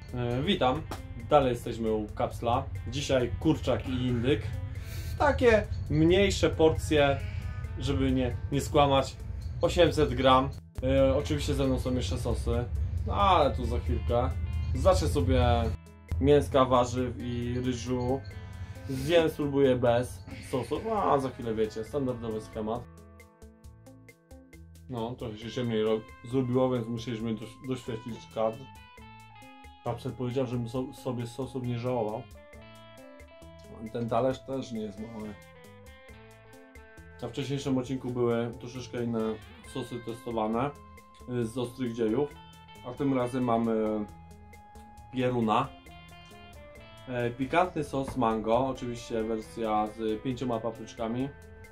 Witam, dalej jesteśmy u Kapsla. Dzisiaj kurczak i indyk. Takie mniejsze porcje, żeby nie skłamać. 800 gram. Oczywiście ze mną są jeszcze sosy, no ale tu za chwilkę. Zacznę sobie mięska, warzyw i ryżu. Zjem, spróbuję bez sosu, a za chwilę wiecie, standardowy schemat. No, trochę się ciemniej zrobiło, więc musieliśmy doświetlić kadr. Kapsel powiedział, żebym sobie sosów nie żałował. Ten talerz też nie jest mały. Na wcześniejszym odcinku były troszeczkę inne sosy testowane z ostrych dziejów, a tym razem mamy pieruna. Pikantny sos mango, oczywiście wersja z 5 papryczkami.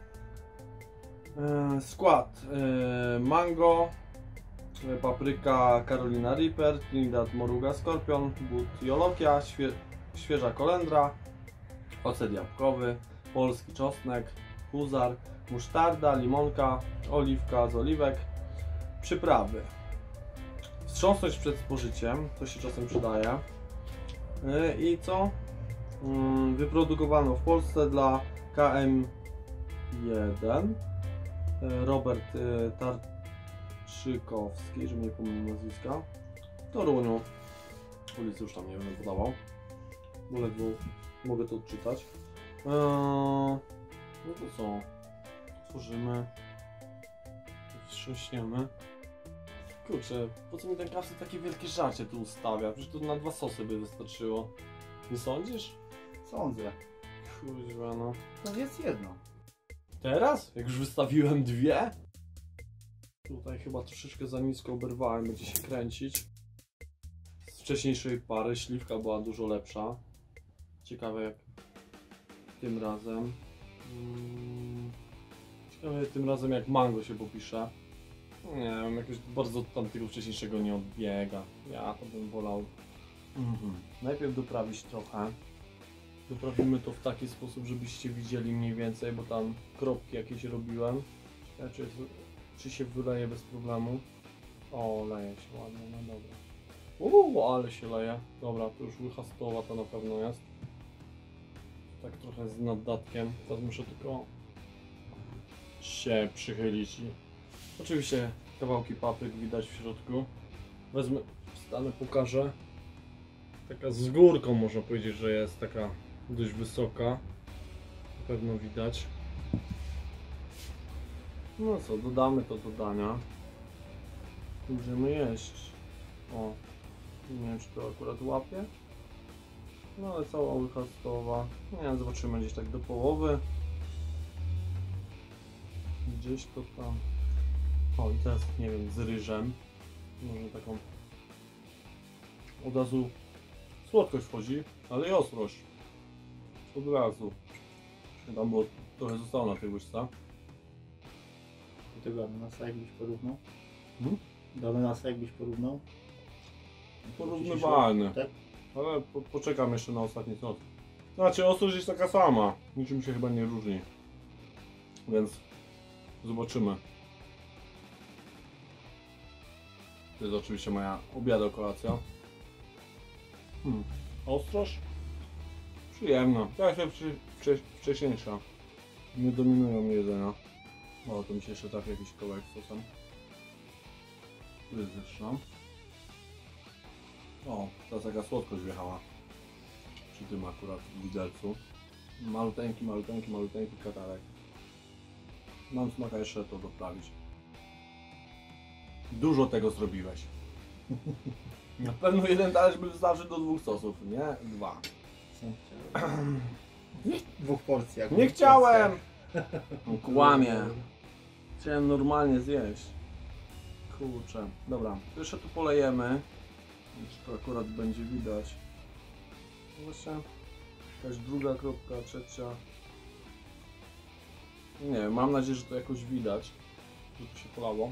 Skład: mango, papryka Carolina Reaper, Trinidad Moruga Skorpion, but jolokia, świeża kolendra, ocet jabłkowy, polski czosnek, huzar, musztarda, limonka, oliwka z oliwek. Przyprawy: wstrząsnąć przed spożyciem, to się czasem przydaje. I co? Wyprodukowano w Polsce dla KM1. Robert Tarczykowski, żeby nie pomylić nazwiska. W Toruniu. Ulicy już tam nie będę podawał, bo ledwo mogę to odczytać. No to co? Tworzymy. Wstrząśniemy. Kurczę, po co mi ten kapsel takie wielkie żarcie tu ustawia? Przecież to na 2 sosy by wystarczyło. Nie sądzisz? Sądzę. Kurwa no. To jest jedno. Teraz? Jak już wystawiłem 2? Tutaj chyba troszeczkę za nisko oberwałem, będzie się kręcić. Z wcześniejszej pary śliwka była dużo lepsza. Ciekawe jak tym razem. Ciekawe tym razem jak mango się popisze. Nie wiem, jakoś bardzo tamtego wcześniejszego nie odbiega. Ja to bym wolał. Najpierw doprawić trochę. Doprawimy to w taki sposób, żebyście widzieli mniej więcej, bo tam kropki jakieś robiłem. Ciekawe, czy się wyleje bez problemu. O, leje się ładnie, no dobra. Ale się leje. Dobra, to już łycha stołowa to na pewno jest. Tak trochę z naddatkiem. Teraz muszę tylko się przychylić i oczywiście kawałki papryk widać w środku. Wezmę, wstanę, pokażę. Taka z górką można powiedzieć, że jest taka dość wysoka. Na pewno widać. No co, dodamy to do dania. Będziemy jeść. O, nie wiem czy to akurat łapie. No ale cała łycha stołowa. Nie wiem, zobaczymy gdzieś tak do połowy. Gdzieś to tam. O i teraz nie wiem, z ryżem. Może taką od razu słodkość wchodzi, ale i ostrość. Od razu. Tam było trochę zostało na tej łyżce. Do tego ananasa jakbyś porównał? Do ananasa jakbyś porównał? Porównywalny. Tak? Ale poczekam jeszcze na ostatni sos. Znaczy ostrość jest taka sama. Niczym się chyba nie różni. Więc zobaczymy. To jest oczywiście moja obiado-kolacja. Ostrość? Przyjemna. Tak jak wcześniejsza. Nie dominują jedzenia. O, to mi się jeszcze trafi jakiś kawałek sosem. Tu jest wyższa. O, teraz jaka słodkość wjechała. Przy tym akurat widelcu. Maluteńki katarek. Mam smaka jeszcze to doprawić. Dużo tego zrobiłeś. Na pewno jeden talerz by wystarczył do 2 sosów, nie? 2. Dwóch porcji. Jak nie chciałem! Kłamie. Chciałem normalnie zjeść. Kurczę. Dobra, jeszcze tu polejemy. To akurat będzie widać. Właśnie jakaś druga kropka, trzecia. Nie wiem, mam nadzieję, że to jakoś widać, że tu się polało.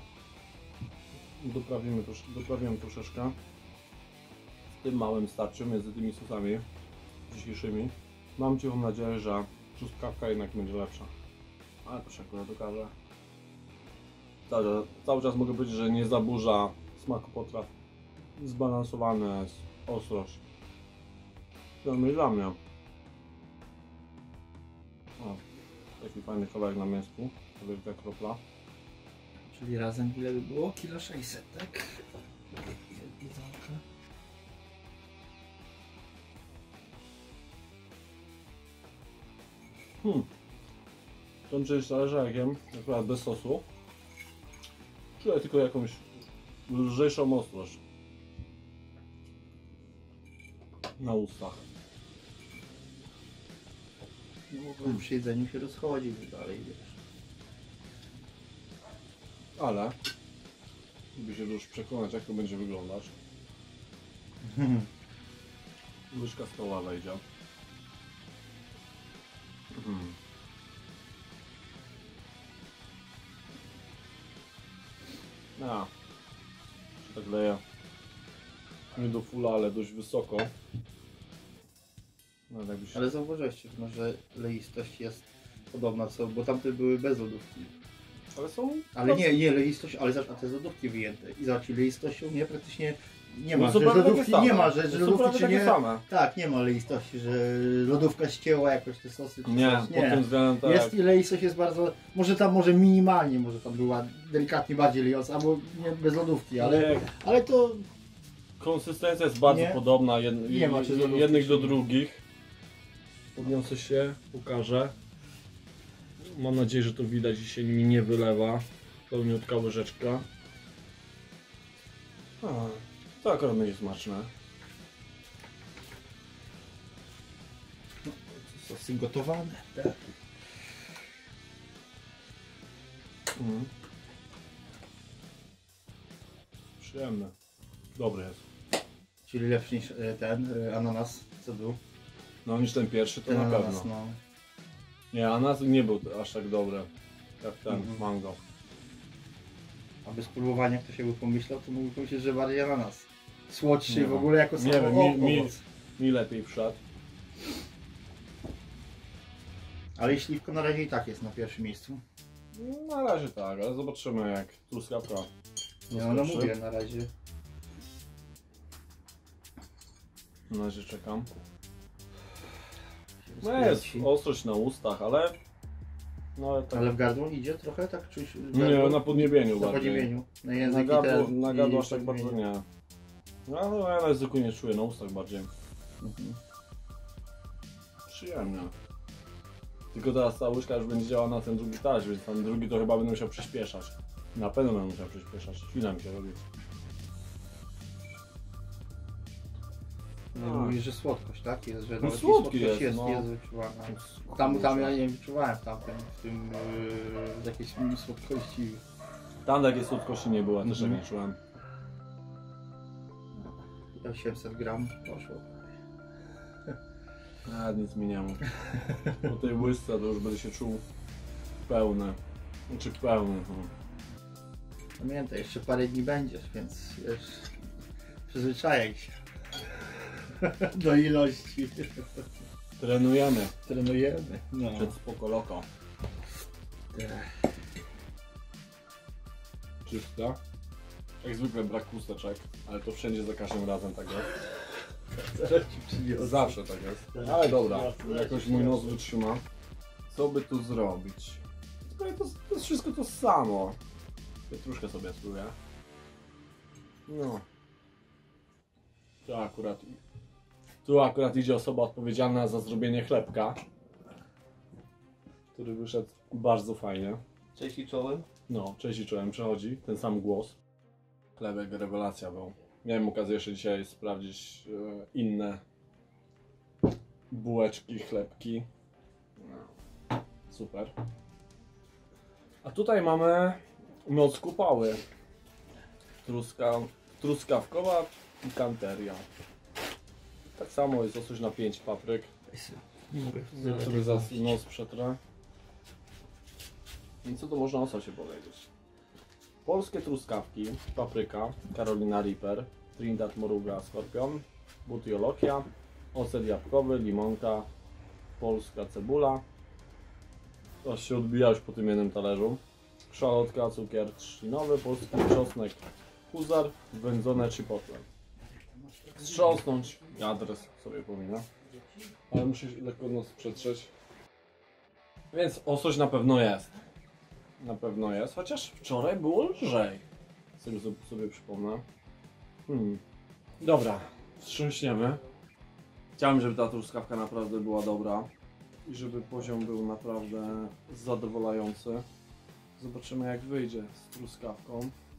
Doprawimy troszeczkę. Z tym małym starczy między tymi sosami dzisiejszymi. Mam cichą nadzieję, że truskawka jednak będzie lepsza. Ale to się akurat okaże. Cały czas mogę powiedzieć, że nie zaburza smaku potraw. Zbalansowane, ostrość. To my dla mnie. O, taki fajny kawałek na mięsku. Wielka kropla. Czyli razem ile by było? Kilo 600, tak? Jedzonka. Tą część talerza jak jem, akurat bez sosu, czuję tylko jakąś lżejszą ostrość na ustach. No mogłem przy jedzeniu się rozchodzić dalej, wiesz. Ale, żeby się już przekonać, jak to będzie wyglądać, łyżka stoła wejdzie. A, się tak leje. Nie do fulla, ale dość wysoko. No, jakbyś... Ale zauważyłeś, że leistość jest podobna, co, bo tamte były bez lodówki. Ale są... Ale nie leistość, ale zobacz, a te z lodówki wyjęte. I zobacz, leistością nie praktycznie nie ma, No, że są prawie lodówki takie nie same. ma, że Są lodówki prawie czy takie nie. same. Tak, nie ma leistości, że lodówka ścięła jakoś te sosy. Czy Nie, coś. pod tym względem tak. Jest leistość jest bardzo, może minimalnie, może tam była delikatnie bardziej lejąca, albo nie bez lodówki, ale to Konsystencja jest bardzo Nie. podobna Nie ma czy z lodówki, jednych do czy nie. drugich. Podniosę się, pokażę. Mam nadzieję, że to widać i się mi nie wylewa. Pełniutka łyżeczka. To akurat będzie smaczne. sosy gotowane. Tak. Przyjemne. Dobry jest. Czyli lepszy niż ten ananas, co był? No niż ten pierwszy to Ten na ananas, pewno. no. Nie, ananas nie był aż tak dobry jak ten mango. A bez próbowania ktoś jakby pomyślał, to mógłby pomyśleć, że bardziej ananas. Słodszy Nie w no. ogóle jako Nie samo wiem, owoc. mi lepiej wszedł. Ale śliwka na razie i tak jest na pierwszym miejscu. Na razie tak, ale zobaczymy jak truskawka. No, no mówię na razie. Na razie czekam. się No jest rozkręci. ostrość na ustach, ale... No ale tak... Ale w gardło idzie trochę, tak czuć? Nie, na podniebieniu Na bardziej. podziemieniu. Na Na język gardło, i na gardło i aż tak bardzo podniebieniu. nie. No, no ja na języku nie czuję, na ustach bardziej. Mhm. Przyjemnie. Tylko teraz ta łyżka już będzie działała na ten drugi talerz, więc ten drugi to chyba będę musiał przyspieszać. Na pewno będę musiał przyspieszać. Chwila mi się robi. No, mówisz, że słodkość, tak? Jest, że No nawet słodki słodkość jest, no. jest wyczuwana. Tam ja nie wyczuwałem w tym jakiejś słodkości. Tam takiej słodkości nie było, też Mhm. jak nie czułem. 800 gram poszło. A nic mi nie mów. Po tej łyżce to już będę się czuł pełny. Znaczy pełny. No. Pamiętaj, jeszcze parę dni będziesz, więc wiesz, przyzwyczajaj się do ilości. Trenujemy Trenujemy. No. przed spoko loko. Czysta. Jak zwykle brak chusteczek, ale to wszędzie za każdym razem tak jest. Zaraz ci przyniosę. Zawsze tak jest. Ale dobra, jakoś mój nos wytrzyma. Co by tu zrobić? To jest wszystko to samo. Pietruszkę sobie spróbuję. No. Tu akurat idzie osoba odpowiedzialna za zrobienie chlebka, który wyszedł bardzo fajnie. Cześć i czołem. No, cześć i czołem, przechodzi ten sam głos. Chlebek rewelacja był. Miałem okazję jeszcze dzisiaj sprawdzić inne bułeczki, chlebki. No, super. A tutaj mamy noc kupały. Truskawkowa pikanteria. Tak samo jest ostrość na 5 papryk, Nie mogę. który za nos przetrę. I co to można o sosie powiedzieć? Polskie truskawki, papryka, Carolina Reaper, Trinidad Moruga Skorpion, Butiolokia, ocet jabłkowy, limonka, polska cebula. To się odbija już po tym jednym talerzu. Szalotka, cukier trzcinowy, polski czosnek, huzar, wędzone chipotle. wstrząsnąć i adres sobie powinna. Ale muszę lekko nos przetrzeć. Więc ostrość na pewno jest. Na pewno jest, chociaż wczoraj było lżej. Z tego sobie przypomnę. Dobra, wstrząśniemy. Chciałem, żeby ta truskawka naprawdę była dobra. I żeby poziom był naprawdę zadowalający. Zobaczymy jak wyjdzie z truskawką.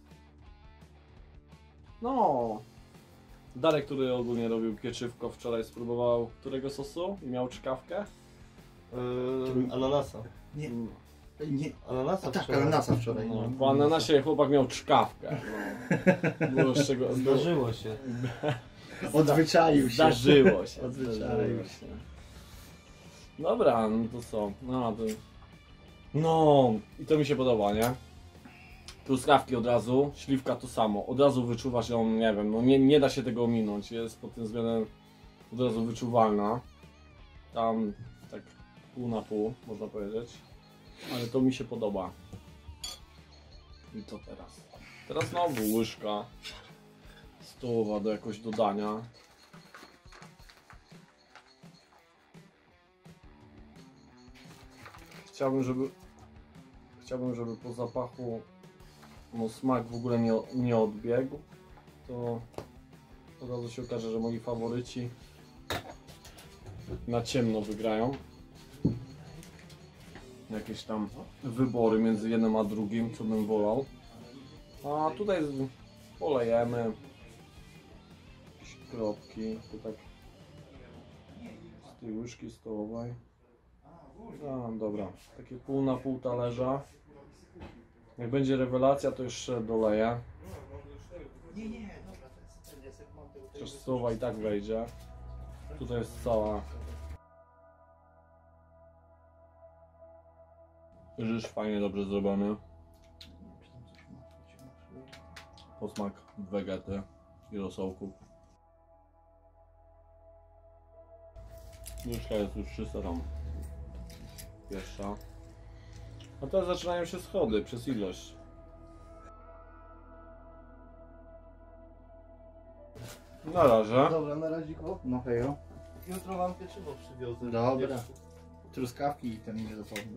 No. Darek, który ogólnie robił pieczywko, wczoraj spróbował którego sosu i miał czkawkę? Ananasa. Nie. Mm. Nie. Ananasa Tak, wczoraj. ananasa wczoraj. No, po ananasie chłopak miał czkawkę. No. Było z czego... Zdarzyło się. Odzwyczaił się. Zdarzyło się. Odzwyczaił się. Dobra, no to co? No i to mi się podoba, nie? Truskawki od razu, śliwka to samo. Od razu wyczuwasz ją, nie wiem, no nie da się tego ominąć. Jest pod tym względem od razu wyczuwalna. Tam tak pół na pół, można powiedzieć. Ale to mi się podoba. I co teraz? Teraz znowu łyżka stołowa do jakoś dodania. Chciałbym, żeby po zapachu no, smak w ogóle nie odbiegł. To od razu się okaże, że moi faworyci na ciemno wygrają. Jakieś tam wybory między jednym a drugim, co bym wolał. A tutaj polejemy jakieś kropki, to tak z tej łyżki stołowej. A, dobra, takie pół na pół talerza. Jak będzie rewelacja, to jeszcze doleję. Nie, dobra, to jest Chociaż stołowa i tak wejdzie. Tutaj jest cała ryż fajnie, dobrze zrobiony. Posmak wegety i rosołków. Łyżka jest już czysta tam. Pierwsza. A teraz zaczynają się schody przez ilość. Na razie. Dobra, na razie go. No hejo. Jutro wam pieczywo przywiozę. Dobra. Truskawki i ten nie zapomnij.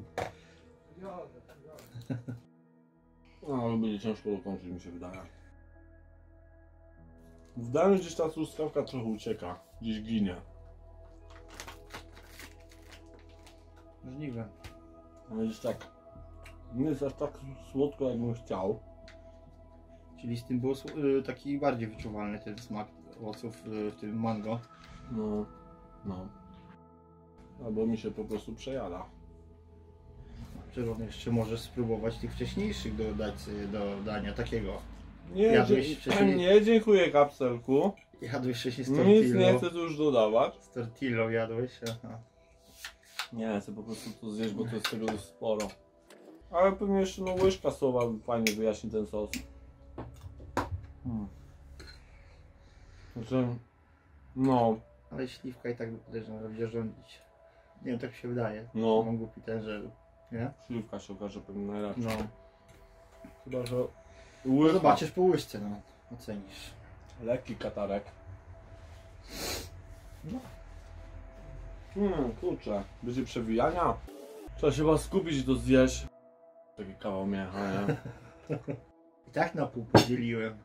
No, ale będzie ciężko dokończyć, mi się wydaje. Wydaje mi się, że gdzieś ta truskawka trochę ucieka. Gdzieś ginie. Możliwe. Ale gdzieś tak... Nie jest aż tak słodko, jakbym chciał. Czyli z tym był taki bardziej wyczuwalny ten smak owoców w tym mango. No. Albo mi się po prostu przejada. Czy on jeszcze możesz spróbować tych wcześniejszych dodać do dania takiego. Nie, Jadłeś wcześniej? nie, dziękuję kapselku. Jadłeś wcześniej z Nic tortillą. nie chcę tu już dodawać. Z tortillą jadłeś? Aha. Nie, chcę po prostu to zjeść, bo to jest tego dość sporo. Ale pewnie jeszcze no łyżka sowa fajnie wyjaśni ten sos. Znaczy, no, Ale śliwka i tak podejrzewam, że będzie rządzić. Nie wiem, tak mi się wydaje. No. Mam głupi ten, że... Nie? śliwka się okaże pewnie najlepsza. No. Chyba, że No łyżka, zobaczysz po łyżce, no. Ocenisz. lekki katarek. No. Kurczę, będzie przewijania. Trzeba się chyba skupić i to zjeść. Taki kawał mięcha, nie? I tak na pół podzieliłem.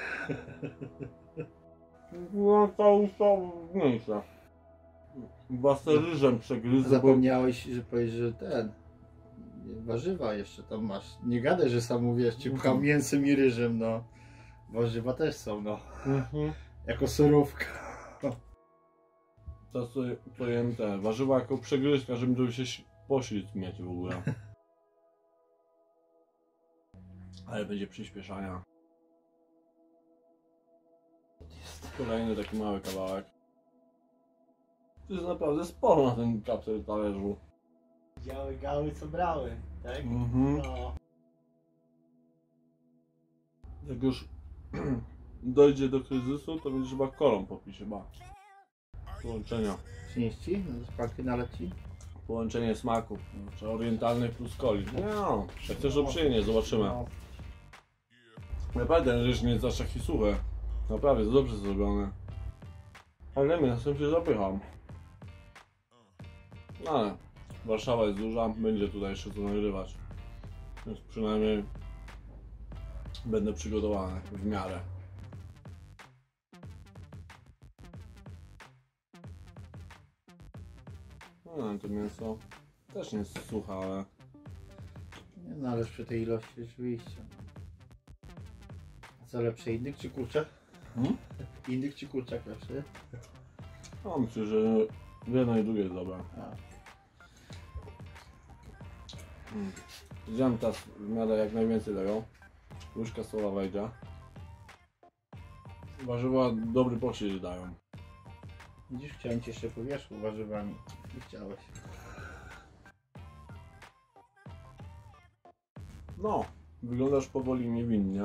No to już to mniejsze. Własne ryżem przegryzę, bo... Zapomniałeś, że powiesz, że ten... Warzywa jeszcze tam masz. Nie gadaj, że sam mówisz, ci pcham mięsem i ryżem, no. Warzywa też są, no. Jako surówka. Teraz to jem te warzywa jako przegryzka, żeby się poślizg mieć w ogóle. Ale będzie przyspieszania. Kolejny taki mały kawałek. To jest naprawdę sporo na ten kapsel talerzu. Działy gały, co brały, tak? No. Jak już dojdzie do kryzysu, to będzie trzeba kolą popić chyba. Połączenia. Przynieść ci? Szklankę nalać ci? Połączenie smaków. Czy orientalny plus coli. No, jak chcesz to przyjemnie, zobaczymy. No. Naprawdę ten ryż nie jest aż taki suchy. Naprawdę, jest dobrze zrobione. Ale mięsem się zapycham. Ale Warszawa jest duża, będzie tutaj jeszcze co nagrywać. Więc przynajmniej będę przygotowany w miarę. No, to mięso też nie jest suche, ale Nie, no ale przy tej ilości rzeczywiście. A co lepsze, indyk czy kurczak? Indyk czy kurczak lepszy? no, myślę, że jedno i drugie jest dobre. A, Zjem teraz w miarę jak najwięcej tego. Łyżka sola wejdzie. Warzywa dobry posiłek dają. widzisz, chciałem cię jeszcze po wierzchu warzywami. Nie chciałeś. No, wyglądasz powoli niewinnie.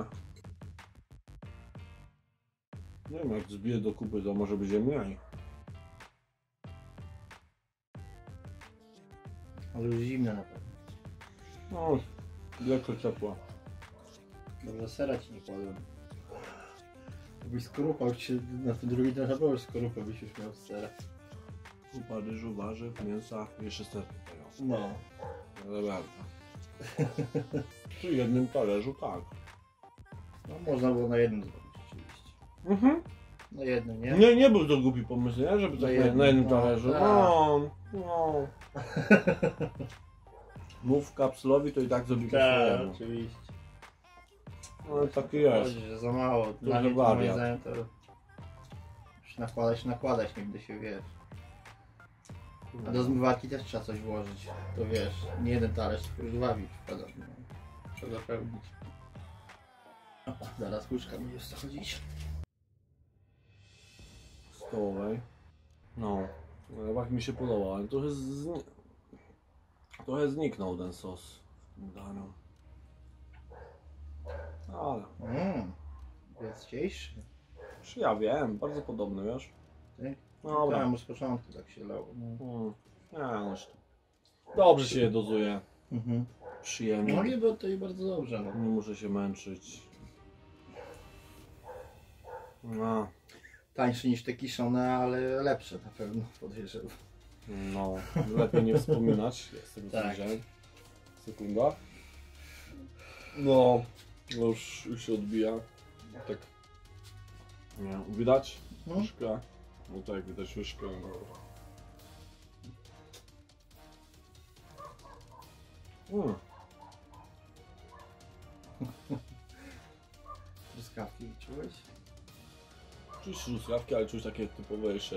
Nie wiem, jak zbiję do kupy, to może będzie mniej. Ale już zimne na pewno. No, lekko ciepła. Dobrze, sera ci nie kładłem. Byś skorupał się na ten drugi trochę, bo już skorupę byś już miał z sera. Kupa ryżu, warzyw, mięsa, jeszcze ser tego. No. Ale bardzo. Przy jednym talerzu tak. No można było na jednym zrobić oczywiście. Mhm. Na jednym, nie? Nie był to głupi pomysł, nie? Żeby tak na jednym no, talerzu. tak. No. Mów kapslowi, to i tak zrobi po Tak, swojemu. oczywiście. Ale taki jest. Chodzi, że za mało. Dla Trochę mnie to moim wariat. zdaniem to już nakładać, nigdy się wiesz. A do zmywarki też trzeba coś włożyć. To wiesz, nie jeden talerz, tylko już dwa wkładam. No. Trzeba zapełnić. Opa, zaraz łyżka mi jest chodzić. Stołowej. No. Lewak mi się podobał, ale trochę zniknął ten sos w tym daniu. Ale, Jest cieńszy. czy ja wiem, bardzo podobny, wiesz? Tak? Dobra. Tam z początku tak się lało. No. Nie, no jeszcze. Dobrze się je dozuje. Mhm. Przyjemnie. No i bo to i bardzo dobrze. No. Nie muszę się męczyć. No, Tańsze niż te kiszone, ale lepsze na pewno, podejrzewam. no, lepiej nie wspominać. Ja z tego co Tak. widziałem. Sekunda. No, już się odbija. Tak. Nie, widać No. łyżkę. No tak, widać łyżkę. Truskawki czułeś? Czuć truskawki, ale czuć takie typowe jeszcze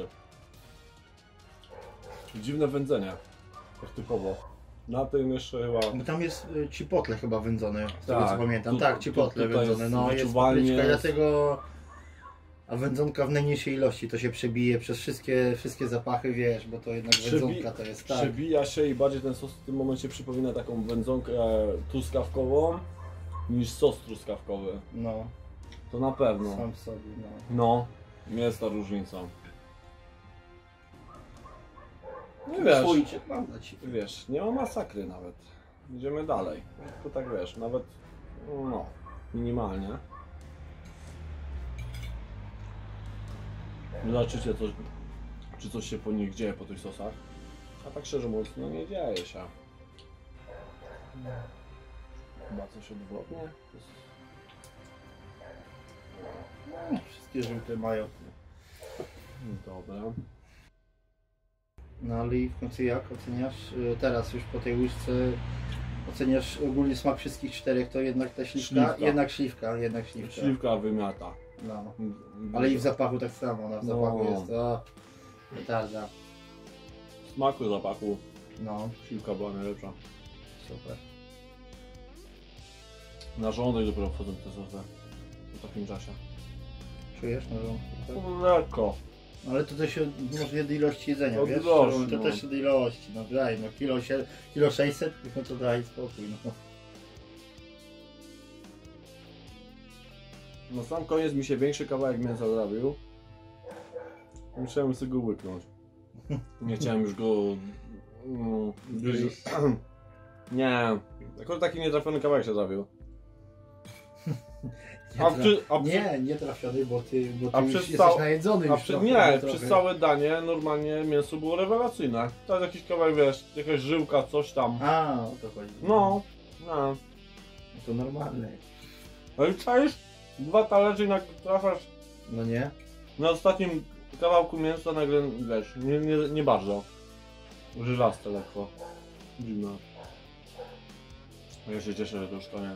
dziwne wędzenie. Tak typowo. Na tym jeszcze chyba. Bo tam jest chipotle chyba wędzone, z tego Tak, co pamiętam. tu- Tak, chipotle tutaj wędzone. jest No jest wyczuwalnie papryczka, jest- dlatego... A wędzonka w najmniejszej ilości to się przebije przez wszystkie zapachy, wiesz, bo to jednak wędzonka to jest, tak. Przebija się i bardziej ten sos w tym momencie przypomina taką wędzonkę truskawkową niż sos truskawkowy. No, To na pewno. sam sobie, no. No, jest ta różnica. Nie wiesz, Pójdzie, mam dla Ciebie. wiesz, nie ma masakry nawet. Idziemy dalej. Tylko tak wiesz, nawet no, minimalnie. Zobaczycie coś, czy coś się po nich dzieje, po tych sosach. A tak szczerze mówiąc, no nie dzieje się. Chyba coś odwrotnie. Wszystkie żółte mają. Dobra. No ale i w końcu jak oceniasz? Teraz już po tej łyżce oceniasz ogólnie smak wszystkich czterech, to jednak ta śliwka? Śliwka. Jednak śliwka. Śliwka wymiata. No. Ale i w zapachu tak samo, ona w zapachu No. jest, o, petarda. W smaku, zapachu No, śliwka była najlepsza. super. Na żołądek dopiero wchodzą te sosy w takim czasie. Czujesz na żołądku? Tak? Lekko. Ale to też może od ilości jedzenia, Od wiesz? ilości, To no. też od ilości, no daj, no kilo 600, no to daj spokój, no. Na sam koniec mi się większy kawałek mięsa zrobił. Musiałem sobie go łyknąć. Nie chciałem już go... Nie. Akurat taki nietrafiony kawałek się zrobił. Nie trafiony, bo ty a już przez jesteś cał- najedzony już trochę, Nie, trochę. przez całe danie normalnie mięso było rewelacyjne. To jest jakiś kawałek, wiesz, jakaś żyłka, coś tam. A, o to chodzi. No. To normalne. Ale czaisz? 2 talerze i trafiasz No nie? na ostatnim kawałku mięsa nagle, wiesz, nie bardzo. Żylaste lekko. Dziwne. Ja się cieszę, że to już koniec.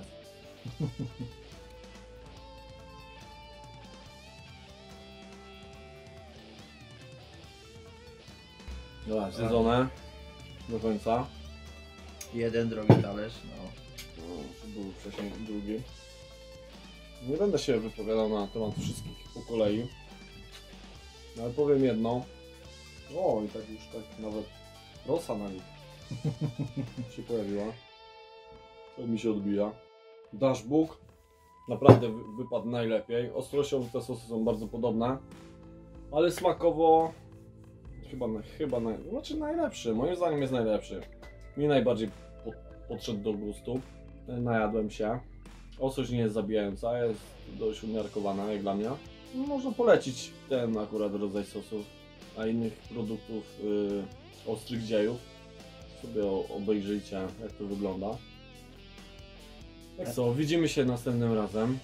Dobra, zjedzone do końca. Jeden drogi talerz, no. Był wcześniej drugi. Nie będę się wypowiadał na temat wszystkich po kolei. No ale powiem jedno. O, i tak już tak nawet rosa na nich się pojawiła. To mi się odbija. Dashbook naprawdę wypadł najlepiej. Ostrościowo te sosy są bardzo podobne. Ale smakowo znaczy najlepszy. Moim zdaniem jest najlepszy. Mi najbardziej podszedł do gustu. Najadłem się. Ostrość nie jest zabijająca, jest dość umiarkowana jak dla mnie. Można polecić ten akurat rodzaj sosów, a innych produktów ostrych dziejów. Sobie obejrzyjcie, jak to wygląda. Tak co, widzimy się następnym razem.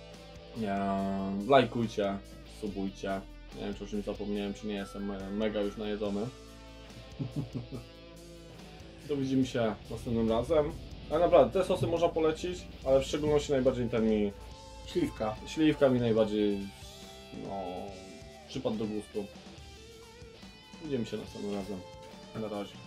Lajkujcie, subujcie. Nie wiem, czy o czymś zapomniałem, czy nie jestem mega już najedzony. To widzimy się następnym razem. Ale naprawdę, te sosy można polecić, ale w szczególności najbardziej ten mi... Śliwka mi najbardziej, przypadł do gustu. Widzimy się następnym razem. Na razie.